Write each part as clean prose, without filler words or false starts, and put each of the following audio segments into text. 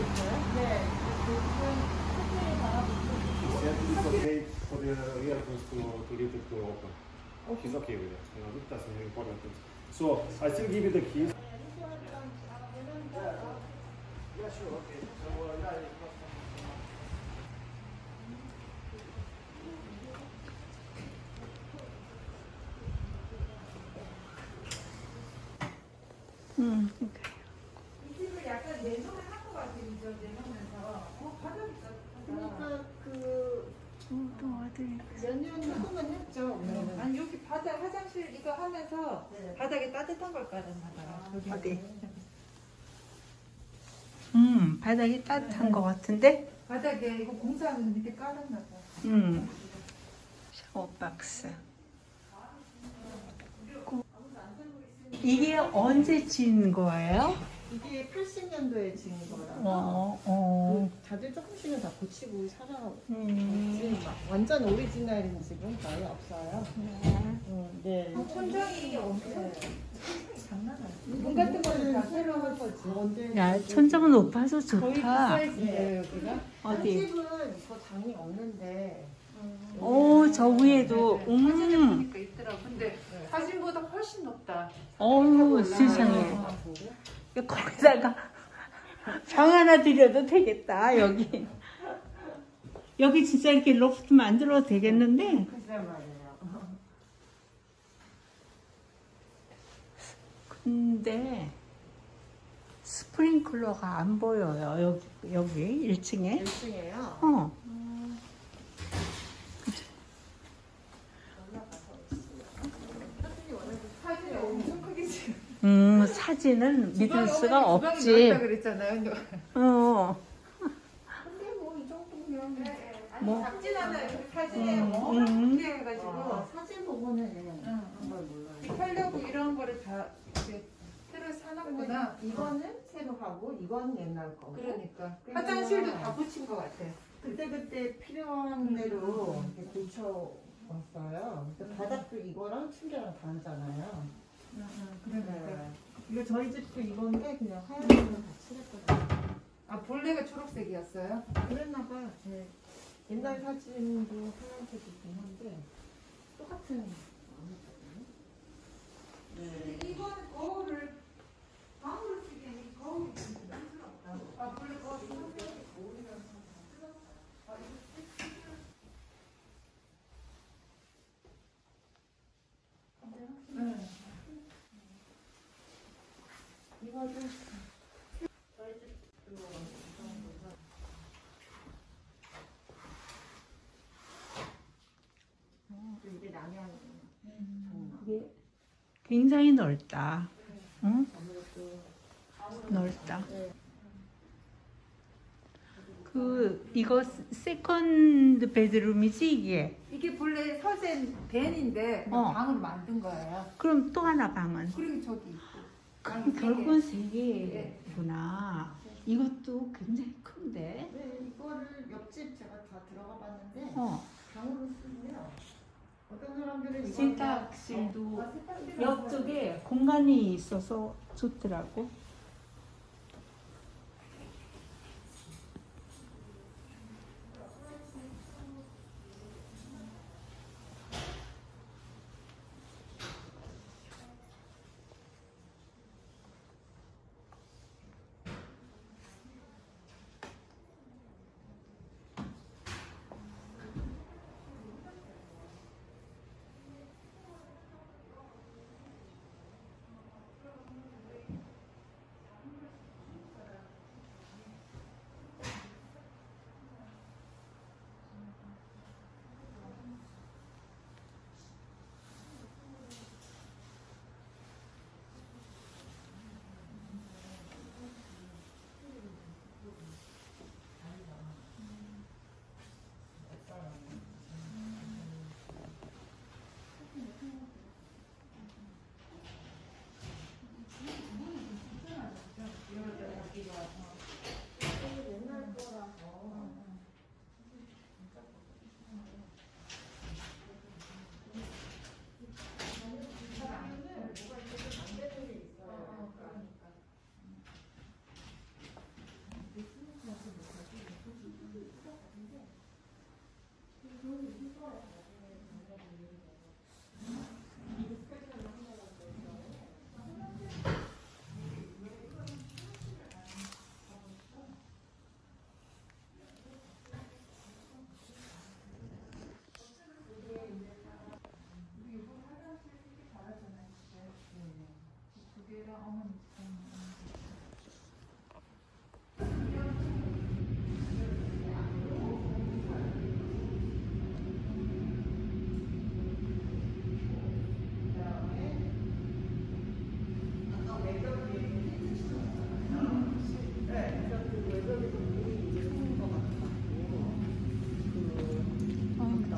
네. It's okay for the earphones to leave it to open. He's okay with it. You know, that's an important thing. So I still give you the keys. Yeah, sure. Okay. So yeah. 이 집을 약간 내성을 한것 같아요. 내성에서. 바닥이 그러니까 또 어디 몇년 조금은 했죠. 아니 여기 바닥 화장실 이거 하면서 네. 바닥에 따뜻한 걸 깔았나봐요. 어디? 바닥이 따뜻한 것 같은데? 바닥에 이거 공사하면서 밑에 깔았나봐요. 샤워 박스. 이게 언제 지은 거예요? 이게 80년도에 지은 거라서 다들 조금씩은 다 고치고 살아오지 완전 오리지널인 집은 거의 없어요. 네. 천장이 엄청 장난 아니에요. 문 같은 거는 다 새로 한 거지. 야, 천장은 높아서 거의 그 좋다. 사이즈예요 여기가. 어디? 집은 더 장이 없는데 오, 저 위에도. 사진을 보니까 있더라고. 근데 사진보다 훨씬 높다. 어우, 세상에. 거기다가 방 하나 드려도 되겠다, 여기. 여기 진짜 이렇게 로프트 만들어도 되겠는데? 글쎄 말이에요. 근데 스프링클러가 안 보여요, 여기 1층에. 1층에요? 사진이 엄청 크게 지금. 사진은 믿을 수가 없지. 주방이 넓다 그랬잖아요. 근데 뭐 이 정도면 아니 작진 않아요. 사진에 워낙 크게 해가지고 사진 보고는 정말 몰라요. 하려고 이런 거를 다 이렇게 새로 사놨구나. 이거는 새로 하고 이건 옛날 거고. 그러니까 화장실도 다 붙인 것 같아. 그때 필요한 대로 이렇게 고쳐왔어요. 바닥도 이거랑 층계랑 다르잖아요. 그러니까. 이거 저희 집도 이건데 그냥 하얀색으로 다 칠했거든요. 아 본래가 초록색이었어요? 그랬나봐. 제 옛날 사진도 하얀색이긴 한데 똑같은 나무거든요. 근데 이거는 거울을 방으로 쓰기에는 거울이 좀 부담스럽다. 아 본래 거울이 한쪽이 거울이라서 아 이거 이거는 저희 집도 이 정도가 이게 남양 이게 굉장히 넓다. 응? 넓다. 이거 세컨드 베드룸이지, 이게? 이게 본래 서재 벤인데 방으로 만든 거예요. 그럼 또 하나 방은? 그리고 저기 있고. 그럼 결국은 세 개구나. 이것도 굉장히 큰데? 네, 이거를 옆집 제가 다 들어가 봤는데 방으로 쓰고요. 어떤 사람들은 세탁실도 옆쪽에 공간이 있어서 좋더라고.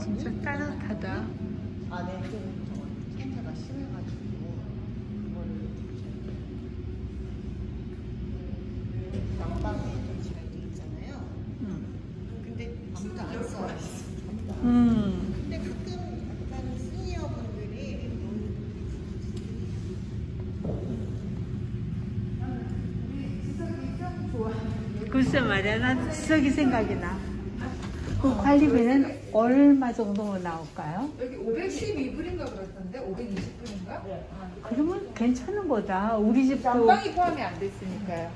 진짜 따뜻하다. 안에 좀 상태가 심해가지고 그거를 난방에 좀 지각이 있잖아요. 근데 아무도 안 써요. 근데 가끔 약간 시니어 분들이 글쎄 말이야, 난 지석이 생각이 나. 그 관리비는 얼마 정도 나올까요? 여기 512불인가 그렇던데 520불인가? 그러면 괜찮은 거다. 우리 집도. 난방이 포함이 안 됐으니까요.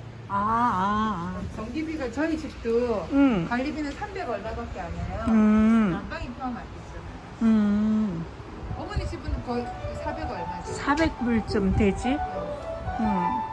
전기비가 저희 집도 관리비는 300 얼마밖에 안 해요. 난방이 포함 안 됐잖아요. 어머니 집은 거의 400 얼마죠? 400불 좀 되지?